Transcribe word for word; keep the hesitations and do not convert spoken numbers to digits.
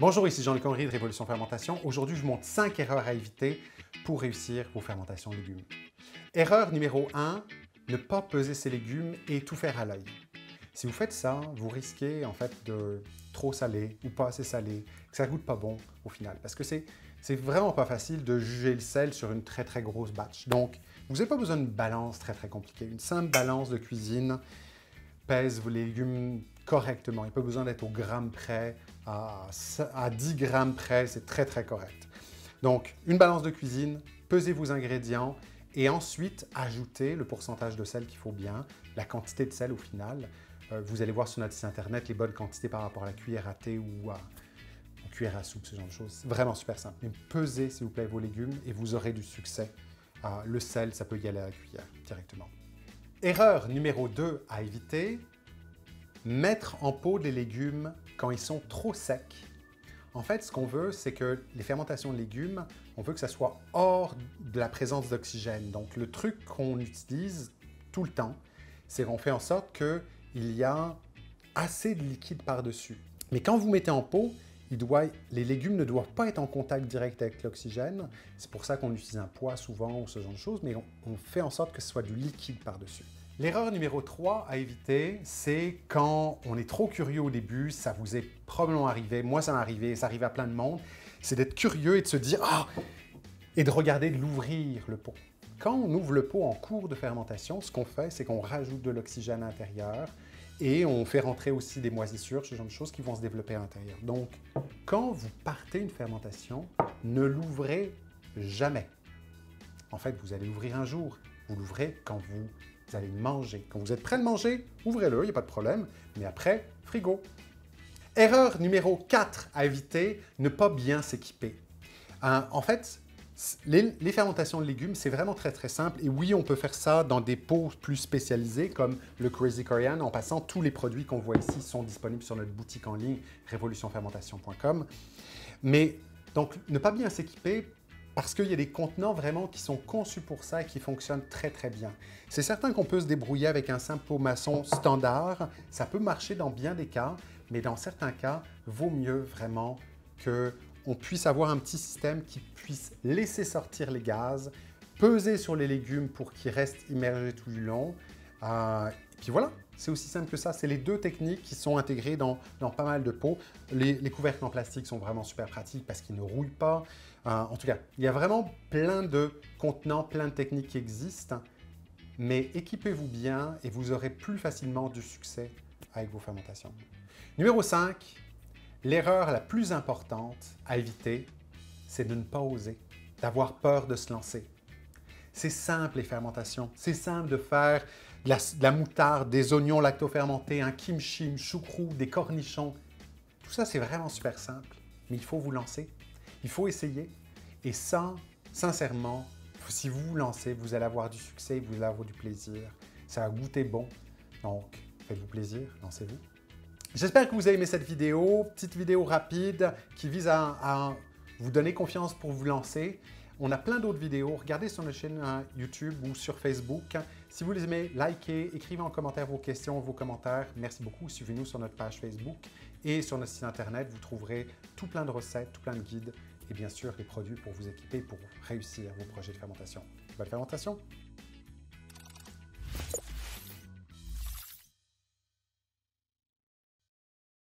Bonjour, ici Jean-Luc Henry de Révolution Fermentation. Aujourd'hui, je vous montre cinq erreurs à éviter pour réussir vos fermentations de légumes. Erreur numéro un, ne pas peser ses légumes et tout faire à l'œil. Si vous faites ça, vous risquez en fait de trop saler ou pas assez salé, que ça goûte pas bon au final. Parce que c'est c'est vraiment pas facile de juger le sel sur une très très grosse batch. Donc, vous n'avez pas besoin d'une balance très très compliquée. Une simple balance de cuisine pèse vos légumes correctement. Il n'y a pas besoin d'être au gramme près, à, à dix grammes près, c'est très très correct. Donc, une balance de cuisine, pesez vos ingrédients et ensuite ajoutez le pourcentage de sel qu'il faut bien, la quantité de sel au final. Euh, vous allez voir sur notre site internet les bonnes quantités par rapport à la cuillère à thé ou à une cuillère à soupe, ce genre de choses. C'est vraiment super simple. Mais pesez, s'il vous plaît, vos légumes et vous aurez du succès. Euh, le sel, ça peut y aller à la cuillère directement. Erreur numéro deux à éviter, mettre en pot des légumes quand ils sont trop secs. En fait, ce qu'on veut, c'est que les fermentations de légumes, on veut que ça soit hors de la présence d'oxygène. Donc, le truc qu'on utilise tout le temps, c'est qu'on fait en sorte qu'il y a assez de liquide par-dessus. Mais quand vous mettez en pot, il doit, les légumes ne doivent pas être en contact direct avec l'oxygène. C'est pour ça qu'on utilise un poids souvent ou ce genre de choses, mais on, on fait en sorte que ce soit du liquide par-dessus. L'erreur numéro trois à éviter, c'est quand on est trop curieux au début, ça vous est probablement arrivé, moi ça m'est arrivé, ça arrive à plein de monde, c'est d'être curieux et de se dire « Ah !» et de regarder, de l'ouvrir le pot. Quand on ouvre le pot en cours de fermentation, ce qu'on fait, c'est qu'on rajoute de l'oxygène à l'intérieur et on fait rentrer aussi des moisissures, ce genre de choses qui vont se développer à l'intérieur. Donc, quand vous partez une fermentation, ne l'ouvrez jamais. En fait, vous allez l'ouvrir un jour, vous l'ouvrez quand vous Vous allez manger. Quand vous êtes prêt de manger, ouvrez-le, il n'y a pas de problème. Mais après, frigo. Erreur numéro quatre à éviter, ne pas bien s'équiper. Euh, en fait, les, les fermentations de légumes, c'est vraiment très très simple. Et oui, on peut faire ça dans des pots plus spécialisés comme le Crazy Korean. En passant, tous les produits qu'on voit ici sont disponibles sur notre boutique en ligne, révolution fermentation point com. Mais donc, ne pas bien s'équiper, parce qu'il y a des contenants vraiment qui sont conçus pour ça et qui fonctionnent très très bien. C'est certain qu'on peut se débrouiller avec un simple pot maçon standard, ça peut marcher dans bien des cas, mais dans certains cas, vaut mieux vraiment qu'on puisse avoir un petit système qui puisse laisser sortir les gaz, peser sur les légumes pour qu'ils restent immergés tout du long. Euh, et puis voilà, c'est aussi simple que ça. C'est les deux techniques qui sont intégrées dans, dans pas mal de pots. Les, les couvercles en plastique sont vraiment super pratiques parce qu'ils ne rouillent pas. Euh, en tout cas, il y a vraiment plein de contenants, plein de techniques qui existent. Mais équipez-vous bien et vous aurez plus facilement du succès avec vos fermentations. Numéro cinq, l'erreur la plus importante à éviter, c'est de ne pas oser, d'avoir peur de se lancer. C'est simple les fermentations, c'est simple de faire de la, de la moutarde, des oignons lactofermentés, un kimchi, une choucroute, des cornichons. Tout ça, c'est vraiment super simple, mais il faut vous lancer, il faut essayer. Et ça, sincèrement, si vous vous lancez, vous allez avoir du succès, vous allez avoir du plaisir. Ça va goûter bon, donc faites-vous plaisir, lancez-vous. J'espère que vous avez aimé cette vidéo, petite vidéo rapide qui vise à, à vous donner confiance pour vous lancer. On a plein d'autres vidéos, regardez sur notre chaîne YouTube ou sur Facebook. Si vous les aimez, likez, écrivez en commentaire vos questions, vos commentaires. Merci beaucoup, suivez-nous sur notre page Facebook et sur notre site internet. Vous trouverez tout plein de recettes, tout plein de guides et bien sûr les produits pour vous équiper pour réussir vos projets de fermentation. Bonne fermentation!